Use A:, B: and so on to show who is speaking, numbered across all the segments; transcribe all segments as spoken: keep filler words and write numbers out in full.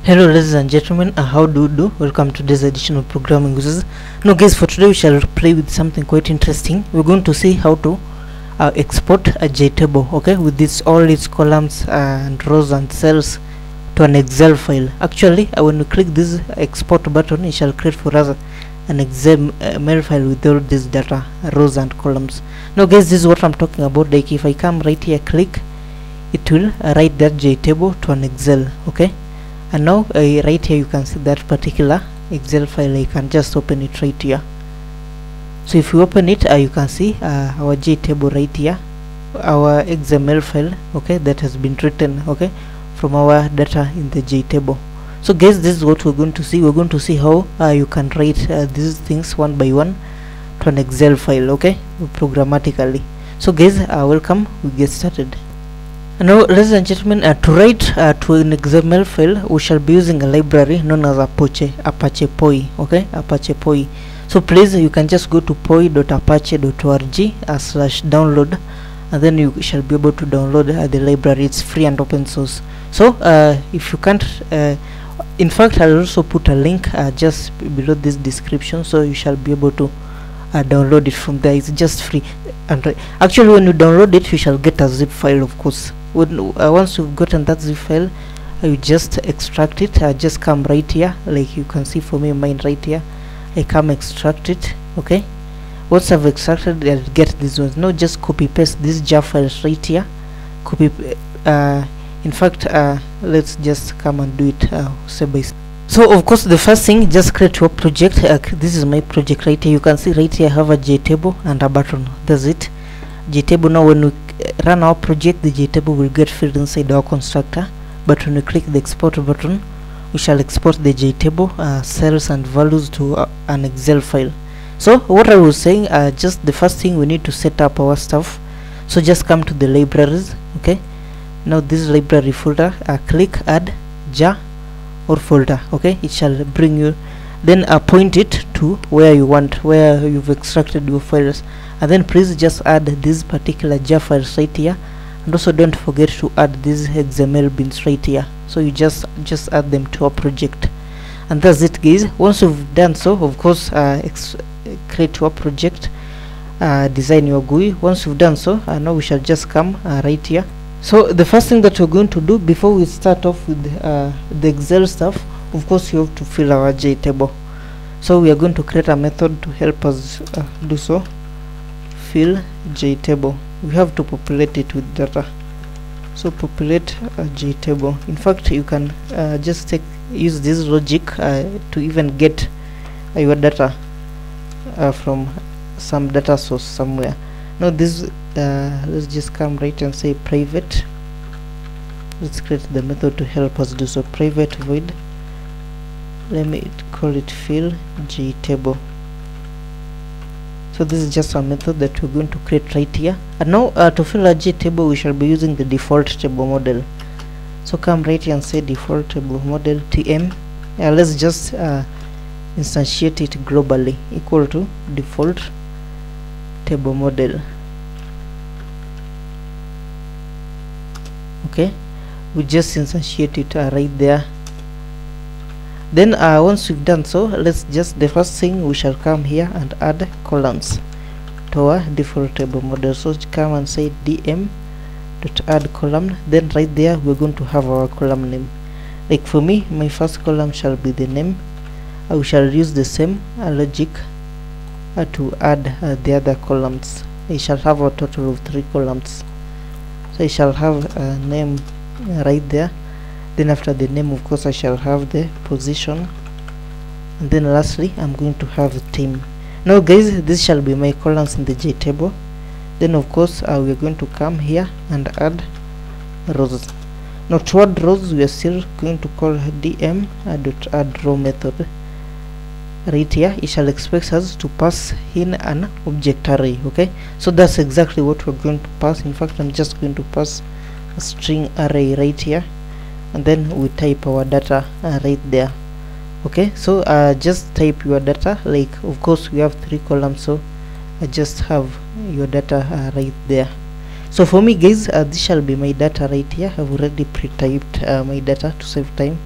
A: Hello ladies and gentlemen, uh, how do you do? Welcome to this edition of Programming Wizards. Now guys, for today we shall play with something quite interesting. We're going to see how to uh, export a JTable, okay, with this all its columns uh, and rows and cells to an Excel file. Actually, uh, when we click this export button, it shall create for us an Excel uh, file with all this data, rows and columns. Now guys, this is what I'm talking about. Like if I come right here, click, it will uh, write that JTable to an Excel, okay. And now uh, right here you can see that particular Excel file. I can just open it right here. So if you open it, uh, you can see uh, our JTable right here, our X M L file, okay, that has been written, okay, from our data in the JTable. So guys, this is what we're going to see. We're going to see how uh, you can write uh, these things one by one to an Excel file, okay, programmatically. So guys, uh, welcome. We get started. Now ladies and gentlemen, uh, to write uh, to an X M L file, we shall be using a library known as Apache Apache P O I, okay, Apache P O I. So please, you can just go to p o i dot apache dot org uh, slash download, and then you shall be able to download uh, the library. It's free and open source. So uh, if you can't, uh, in fact, I'll also put a link uh, just below this description, so you shall be able to Uh, download it from there. It's just free, and uh, actually when you download it, you shall get a zip file, of course. When uh, once you've gotten that zip file, uh, you just extract it. uh, just come right here, like you can see for me, mine right here. I come extract it, okay. Once I've extracted, I'll get these ones. Now just copy paste these jar files right here, copy uh, in fact uh, let's just come and do it uh, step by step. So of course, the first thing, just create your project. Uh, this is my project right here. You can see right here I have a JTable and a button. That's it, JTable. Now when we run our project, the JTable will get filled inside our constructor, but when we click the export button, we shall export the JTable uh, cells and values to uh, an Excel file. So what I was saying, uh, just the first thing, we need to set up our stuff. So just come to the libraries, okay. Now this library folder, uh, click add jar or folder, okay. It shall bring you, then uh, point it to where you want, where you've extracted your files, and then please just add this particular jar files right here, and also don't forget to add these X M L bins right here. So you just just add them to our project, and that's it guys. Once you've done so, of course, uh, ex create your project, uh, design your G U I. Once you've done so, uh, now we shall just come uh, right here. So the first thing that we're going to do before we start off with uh, the Excel stuff, of course, you have to fill our JTable. So we are going to create a method to help us uh, do so. Fill JTable. We have to populate it with data. So populate a JTable. In fact, you can uh, just take use this logic uh, to even get uh, your data uh, from some data source somewhere. Now this uh, let's just come right and say private. Let's create the method to help us do so. Private void, let me call it fill JTable. So this is just a method that we're going to create right here. And now uh, to fill a JTable, we shall be using the default table model. So come right here and say default table model tm. Uh, let's just uh, instantiate it globally, equal to default table model. Okay, we just instantiate it uh, right there. Then uh, once we've done so, let's just, the first thing, we shall come here and add columns to our default table model. So come and say dm dot add column. Then right there we're going to have our column name. Like for me, my first column shall be the name. I shall use the same uh, logic uh, to add uh, the other columns. I shall have a total of three columns. So I shall have a name uh, right there. Then after the name, of course, I shall have the position, and then lastly I'm going to have the team. Now guys, this shall be my columns in the JTable. Then of course uh, we are going to come here and add rows. Now to add rows, we are still going to call dm uh, dot add row method. Right here it shall expect us to pass in an object array, okay. So that's exactly what we're going to pass. In fact, I'm just going to pass a string array right here, and then we type our data uh, right there, okay. So uh, just type your data, like of course we have three columns, so I just have your data uh, right there. So for me guys, uh, this shall be my data right here. I've already pre-typed uh, my data to save time.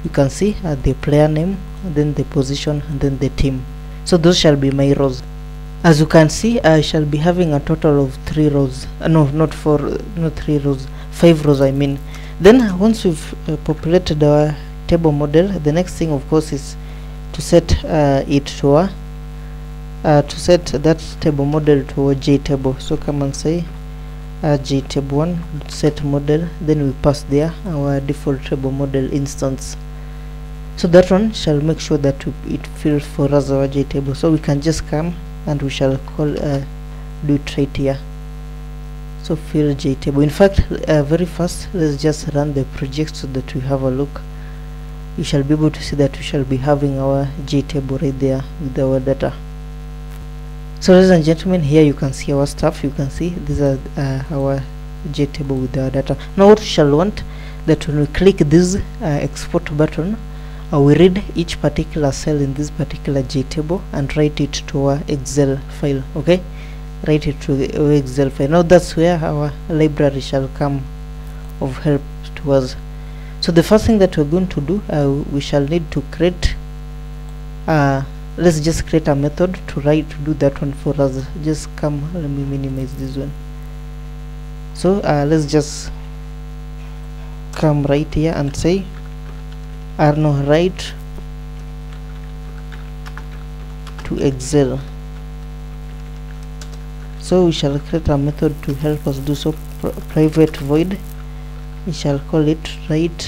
A: you can see uh, the player name, then the position, and then the team. So those shall be my rows. As you can see, I shall be having a total of three rows. Uh, no, not four, not three rows, five rows I mean. Then once we've uh, populated our table model, the next thing of course is to set uh, it to a uh, to set that table model to a JTable. So come and say uh, JTable one set model, then we pass there our default table model instance. So that one shall make sure that it fills for us our JTable. So we can just come and we shall call uh, do it right here. So fill JTable. In fact, uh, very fast, let's just run the project so that we have a look. You shall be able to see that we shall be having our JTable right there with our data. So ladies and gentlemen, here you can see our stuff. You can see these are uh, our JTable with our data. Now what we shall want, that when we click this uh, export button, uh, we read each particular cell in this particular JTable and write it to our Excel file. Okay, write it to the Excel file. Now that's where our library shall come of help to us. So the first thing that we're going to do, uh, we shall need to create uh, let's just create a method to write to do that one for us. Just come, let me minimize this one. So uh, let's just come right here and say Arno write to Excel. So we shall create a method to help us do so. Pr private void, we shall call it write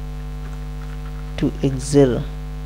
A: to Excel.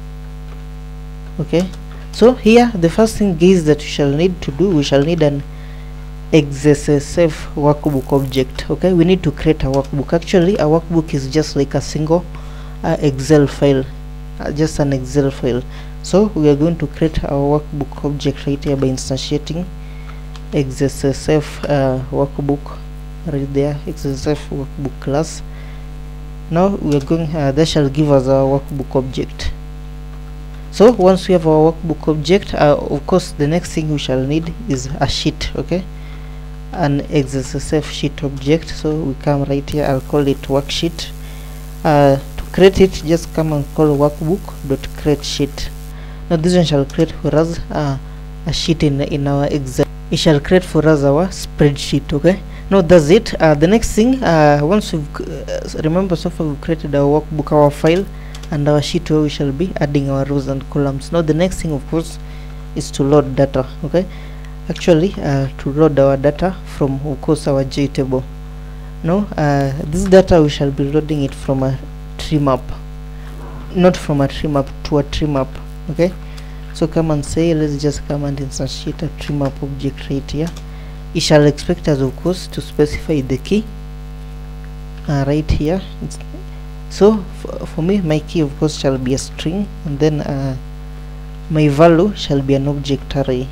A: Okay, so here the first thing is that we shall need to do, we shall need an X S F workbook object. Okay, we need to create a workbook. Actually a workbook is just like a single uh, Excel file, uh, just an Excel file. So we are going to create our workbook object right here by instantiating X S F uh, workbook right there, X S F workbook class. Now we are going uh, that shall give us our workbook object. So once we have our workbook object, uh, of course the next thing we shall need is a sheet. Okay, an X S F sheet object. So we come right here, I'll call it worksheet. Uh, to create it, just come and call workbook dot create sheet. Now this one shall create for us uh, a sheet in in our Excel. It shall create for us our spreadsheet. Okay, now that's it. Uh, the next thing, uh, once we've uh, remember so far we've created our workbook, our file, and our sheet where we shall be adding our rows and columns. Now the next thing of course is to load data. Okay, actually uh, to load our data from of course our JTable. Now uh, this data we shall be loading it from a tree map, not from a tree map to a tree map. Okay, so come and say let's just come and instantiate a tree map object right here. It shall expect us of course to specify the key uh, right here. It's so for me my key of course shall be a string, and then uh, my value shall be an object array.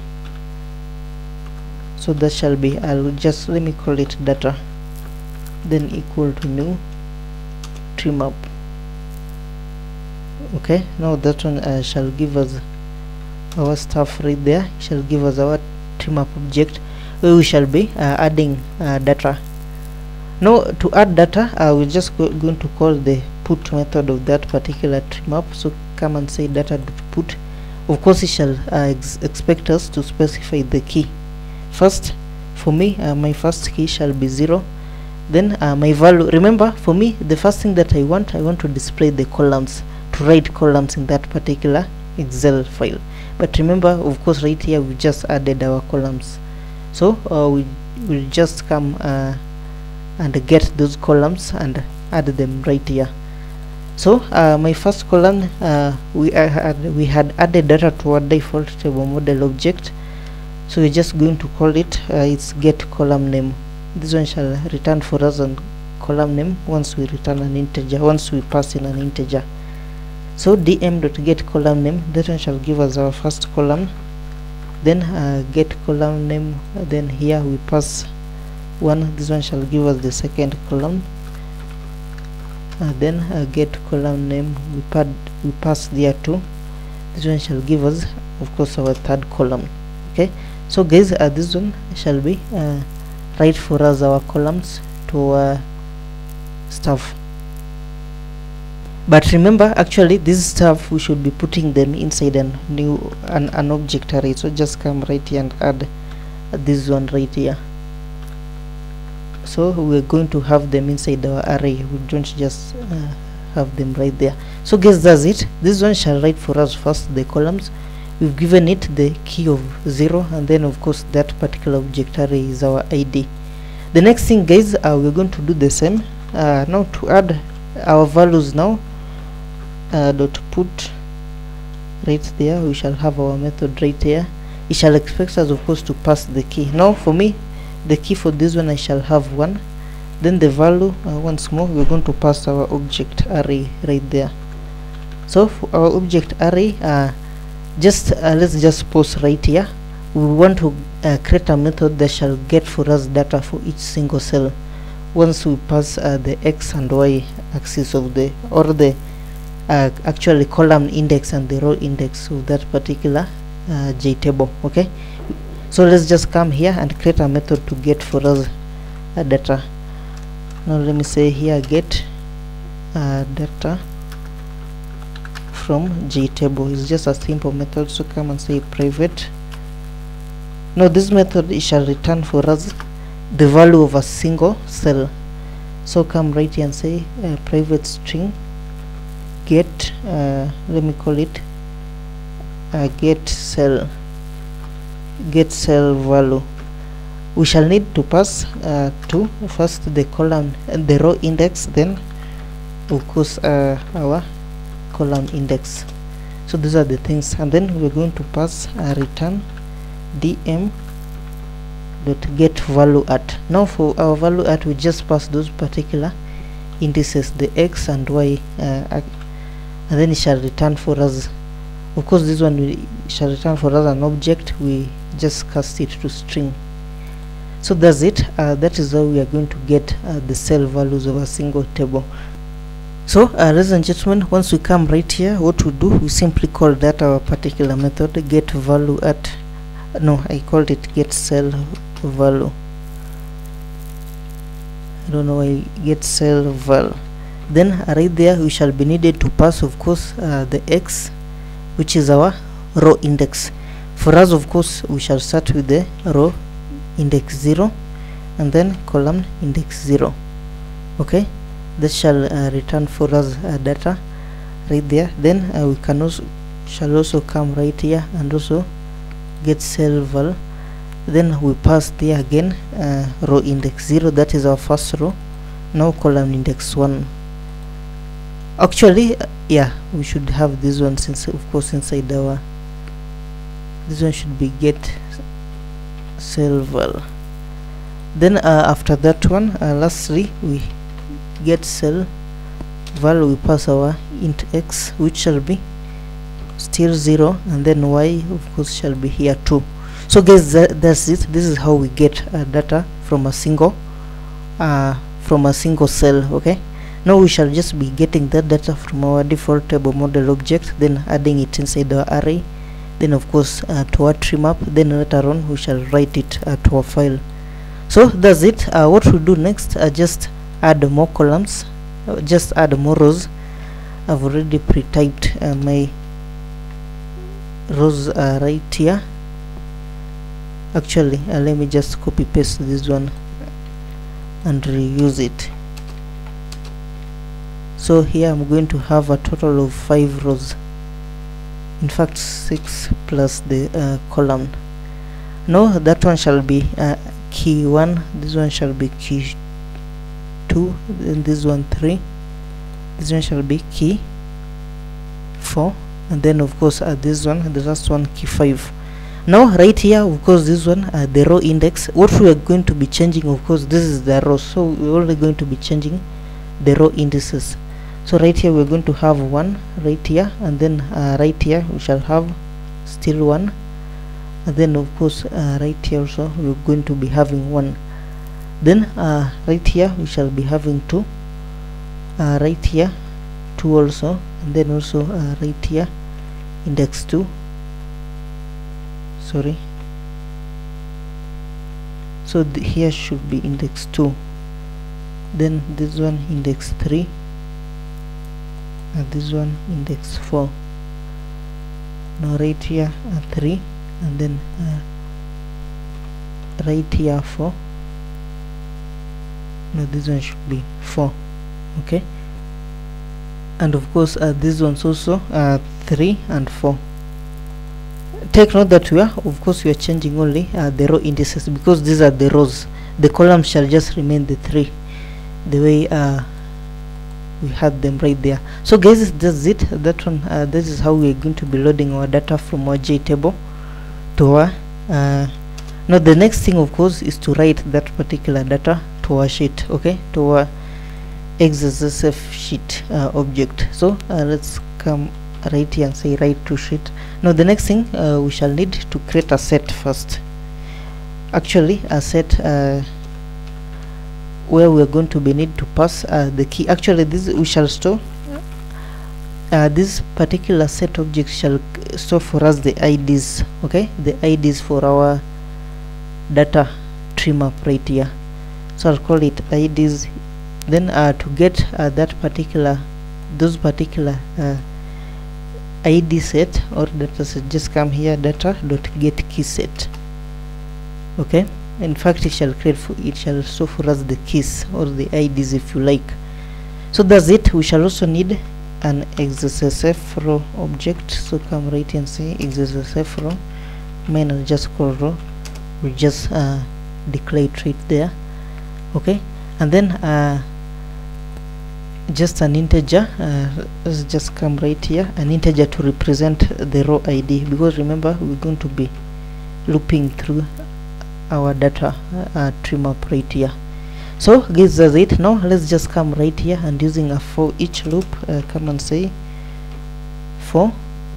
A: So that shall be, I'll just let me call it data, then equal to new tree map. Okay, now that one uh, shall give us our stuff right there. It shall give us our tree map object where we shall be uh, adding uh, data. Now to add data, uh, we're just go going to call the put method of that particular tree map. So come and say data dot put. Of course it shall uh, ex expect us to specify the key. First for me uh, my first key shall be zero, then uh, my value, remember for me the first thing that I want I want to display the columns, to write columns in that particular Excel file. But remember of course right here we just added our columns, so uh, we will just come uh, and get those columns and add them right here. So uh, my first column, uh, we uh, had we had added data to our default table model object, so we're just going to call it uh, it's get column name. This one shall return for us a column name once we return an integer, once we pass in an integer. So dm.get column name, that one shall give us our first column, then uh, get column name, uh, then here we pass one, this one shall give us the second column, uh, then uh, get column name, we pad we pass there too, this one shall give us of course our third column. Okay, so guys uh, this one shall be uh, write for us our columns to our stuff. But remember, actually this stuff we should be putting them inside a new an, an object array. So just come right here and add this one right here. So we're going to have them inside our array. We don't just uh, have them right there. So guess that's it. This one shall write for us first the columns. We've given it the key of zero, and then of course that particular object array is our I D. The next thing, guys, uh, we're going to do the same. Uh, now to add our values now, uh, dot put right there, we shall have our method right here. It shall expect us of course to pass the key. Now for me, the key for this one I shall have one. Then the value, uh, once more we're going to pass our object array right there. So for our object array, uh, just uh, let's just pause right here. We want to uh, create a method that shall get for us data for each single cell once we pass uh, the x and y axis of the or the uh, actually column index and the row index of that particular uh, JTable. Okay, so let's just come here and create a method to get for us uh, data. Now let me say here get uh, data from JTable. It's just a simple method, so come and say private. Now this method it shall return for us the value of a single cell. So come right here and say uh, private string get uh, let me call it uh, get cell get cell value. We shall need to pass uh, to first the column and the row index, then of course uh, our column index. So these are the things, and then we're going to pass a return dm dot get value at. Now for our value at, we just pass those particular indices, the x and y, uh, and then it shall return for us. Of course this one we shall return for us an object. We just cast it to string. So that's it. Uh, that is how we are going to get uh, the cell values of a single table. So uh, ladies and gentlemen, once we come right here, what we do, we simply call that our particular method get value at. No, I called it get cell value. I don't know why get cell val. Then uh, right there we shall be needed to pass of course uh, the x, which is our row index. For us of course we shall start with the row index zero and then column index zero. Okay, that shall uh, return for us uh, data right there. Then uh, we can also shall also come right here and also get cell val. Then we pass there again uh, row index zero, that is our first row. Now column index one. Actually uh, yeah, we should have this one since of course inside our this one should be get cell val. Then uh, after that one, uh, lastly we get cell val, we pass our int x, which shall be still zero, and then y of course shall be here too. So guys, that, that's it. This is how we get uh, data from a single uh, from a single cell. Okay, now we shall just be getting that data from our default table model object, then adding it inside our array, then of course uh, to our tree map, then later on we shall write it uh, to our file. So that's it. Uh, what we do next, uh, just add more columns, uh, just add more rows. I've already pre-typed uh, my rows uh, right here. Actually uh, let me just copy paste this one and reuse it. So here I'm going to have a total of five rows, in fact six plus the uh, column. Now that one shall be uh, key one, this one shall be key two, then this one three, this one shall be key four, and then of course uh, this one, the last one, key five. Now right here of course this one uh, the row index, what we are going to be changing, of course this is the row, so we're only going to be changing the row indices. So right here we're going to have one right here, and then uh, right here we shall have still one, and then of course uh, right here also we're going to be having one. Then uh, right here we shall be having two, uh, right here two also, and then also uh, right here index two, sorry, so th here should be index two, then this one index three, uh, this one index four. Now right here uh, three, and then uh, right here four. Now this one should be four. Okay, and of course uh, this one's also uh, three and four. Take note that we are of course we are changing only uh, the row indices, because these are the rows. The columns shall just remain the three, the way uh, we had them right there. So guys, that's it. That one uh, this is how we are going to be loading our data from our JTable to our uh, now the next thing of course is to write that particular data to our sheet, okay, to our X S F sheet uh, object. So uh, let's come right here and say write to sheet. Now the next thing uh, we shall need to create a set first. Actually a set uh, where we are going to be need to pass uh, the key. Actually this we shall store uh, this particular set object shall store for us the I Ds, okay, the I Ds for our data tree map right here. So I'll call it I Ds. Then uh, to get uh, that particular those particular uh, I D set or data set, just come here data dot get key set. Okay, in fact it shall create for it shall store for us the keys or the I Ds if you like. So that's it. We shall also need an X S F row object. So come right here and say X S F row main and just call row. We just uh, declare it right there. Okay, and then uh, just an integer, uh, let's just come right here, an integer to represent the row I D, because remember we're going to be looping through our data uh, tree map right here. So guys, that's it. Now let's just come right here and using a for each loop uh, come and say for,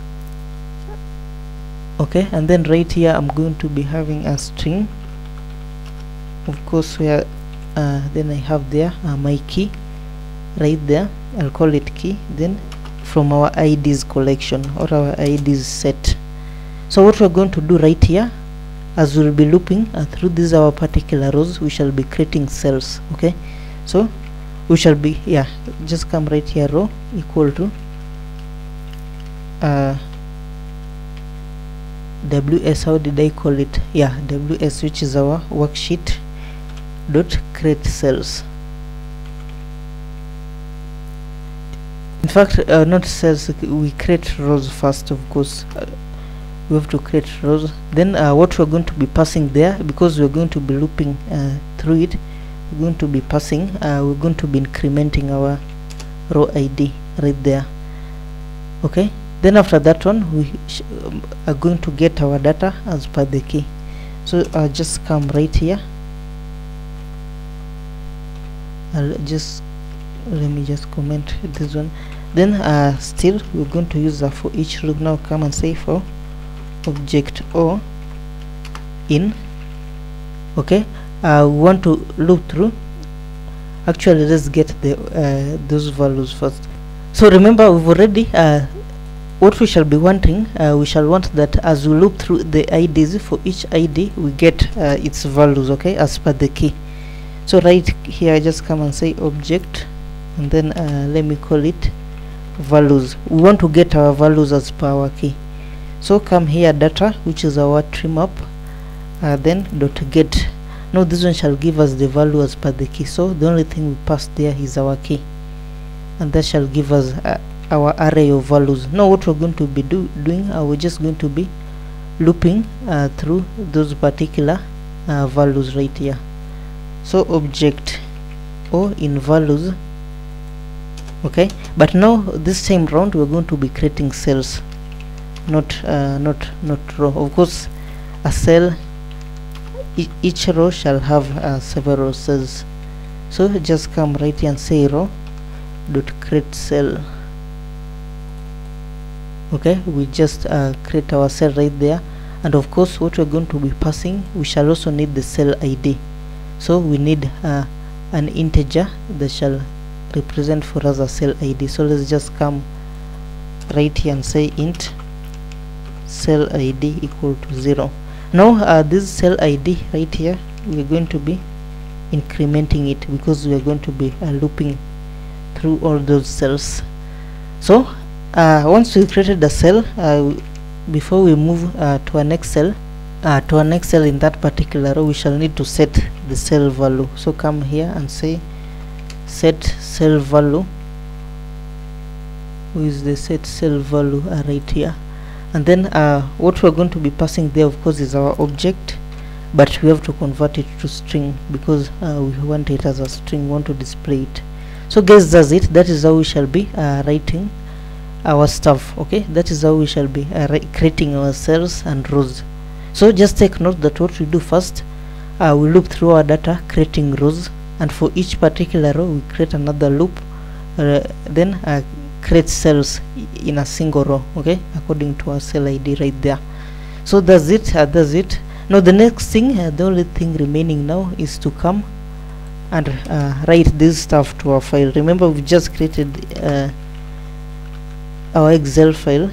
A: okay, and then right here I'm going to be having a string, of course, where uh, then I have there uh, my key right there. I'll call it key, then from our I Ds collection or our I Ds set. So what we're going to do right here, as we'll be looping uh, through these our particular rows, we shall be creating cells. Okay, so we shall be, yeah, just come right here, row equal to uh, W S, how did I call it? Yeah, W S, which is our worksheet dot create cells. In fact uh, not cells, we create rows first, of course. Uh, we have to create rows, then uh, what we're going to be passing there, because we're going to be looping uh, through it, we're going to be passing uh, we're going to be incrementing our row I D right there. Okay, then after that one we sh um, are going to get our data as per the key. So I'll just come right here, I'll just let me just comment this one. Then uh, still we're going to use a for each loop. Now come and say for object O in, okay, uh, we want to loop through. Actually let's get the uh, those values first. So remember we've already uh, what we shall be wanting, uh, we shall want that as we loop through the I Ds, for each I D we get uh, its values, okay, as per the key. So right here I just come and say object, and then uh, let me call it values. We want to get our values as per our key. So come here data, which is our tree map, uh, then dot get. Now this one shall give us the value as per the key. So the only thing we pass there is our key, and that shall give us uh, our array of values. Now what we're going to be do doing, uh, we're just going to be looping uh, through those particular uh, values right here. So object O in values, okay, but now this time round we're going to be creating cells, not uh, not not row. Of course a cell, e each row shall have uh, several cells. So just come right here and say row dot create cell. Okay, we just uh, create our cell right there, and of course what we're going to be passing, we shall also need the cell I D. So we need uh, an integer that shall represent for us a cell I D. So let's just come right here and say int cell I D equal to zero. Now uh, this cell I D right here, we're going to be incrementing it because we are going to be uh, looping through all those cells. So uh, once we created the cell, uh, before we move uh, to our next cell, uh, to our next cell in that particular row, we shall need to set the cell value. So come here and say set cell value. Who is the set cell value uh, right here? And then uh, what we're going to be passing there, of course, is our object, but we have to convert it to string because uh, we want it as a string, we want to display it. So guys, that's it. That is how we shall be uh, writing our stuff. Okay, that is how we shall be uh, creating our cells and rows. So just take note that what we do first, uh, we loop through our data creating rows, and for each particular row we create another loop, uh, then uh, create cells in a single row, okay, according to our cell I D right there. So that's it. Uh, that's it. Now the next thing, uh, the only thing remaining now is to come and uh, write this stuff to our file. Remember, we just created uh, our Excel file,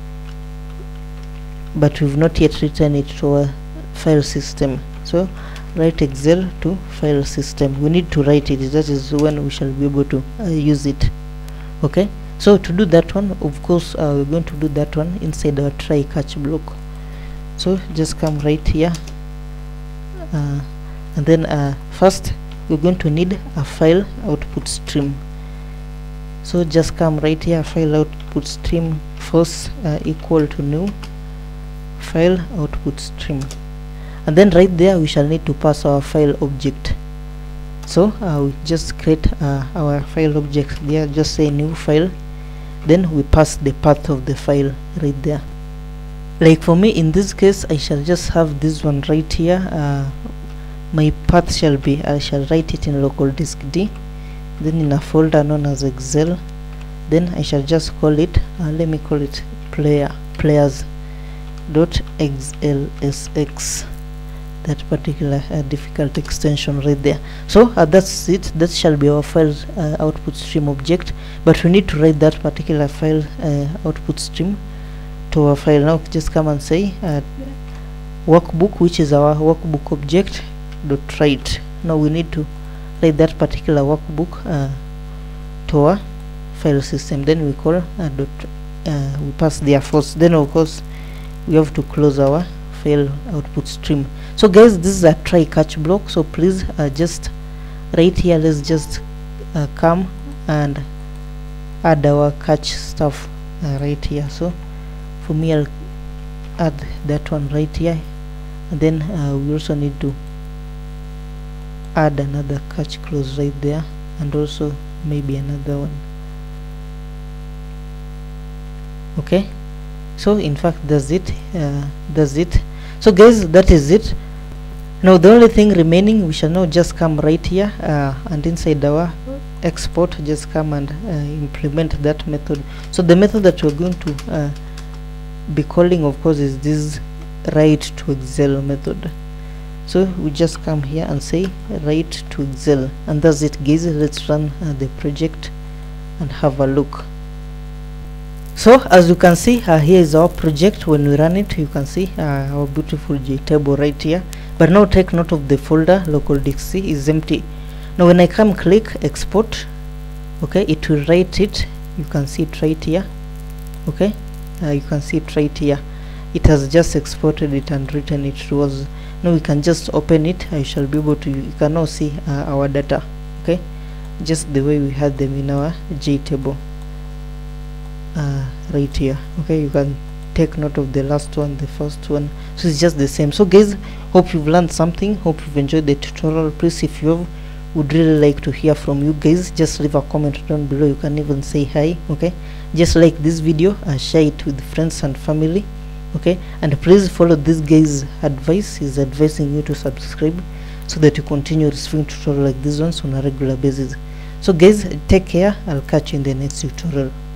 A: but we've not yet written it to our file system. So write Excel to file system. We need to write it. That is when we shall be able to uh, use it. Okay, so to do that one, of course, uh, we're going to do that one inside our try catch block. So just come right here, uh, and then uh, first we're going to need a file output stream. So just come right here, file output stream first uh, equal to new file output stream, and then right there we shall need to pass our file object. So uh, we just create uh, our file object there, just say new file, then we pass the path of the file right there. Like for me in this case, I shall just have this one right here. Uh, my path shall be, I shall write it in local disk D, then in a folder known as Excel, then I shall just call it uh, let me call it player players dot xlsx, that particular uh, difficult extension right there. So uh, that's it. That shall be our file uh, output stream object, but we need to write that particular file uh, output stream to our file. Now just come and say uh, workbook, which is our workbook object, dot write. Now we need to write that particular workbook uh, to our file system. Then we call uh, dot uh, we pass there false. Then of course we have to close our file output stream. So guys, this is a try catch block, so please uh, just right here, let's just uh, come and add our catch stuff uh, right here. So for me, I'll add that one right here, and then uh, we also need to add another catch clause right there, and also maybe another one. Okay, so in fact that's it. Uh, that's it. So guys, that is it. Now the only thing remaining, we shall now just come right here uh, and inside our export, just come and uh, implement that method. So the method that we're going to uh, be calling, of course, is this write to Excel method. So we just come here and say write to Excel, and that's it guys. Let's run uh, the project and have a look. So as you can see, uh, here is our project. When we run it, you can see uh, our beautiful JTable right here. But now take note of the folder local disk C is empty. Now when I come click export, okay, it will write it. You can see it right here. Okay, uh, you can see it right here. It has just exported it and written it to us. Now we can just open it. I shall be able to, you can now see uh, our data, okay, just the way we had them in our JTable uh, right here. Okay, you can take note of the last one, the first one, so it's just the same. So guys, hope you've learned something, hope you've enjoyed the tutorial. Please, if you have, would really like to hear from you guys. Just leave a comment down below. You can even say hi. Okay, just like this video and share it with friends and family. Okay, and please follow this guy's advice. He's advising you to subscribe so that you continue receiving tutorials like this ones on a regular basis. So guys, take care. I'll catch you in the next tutorial.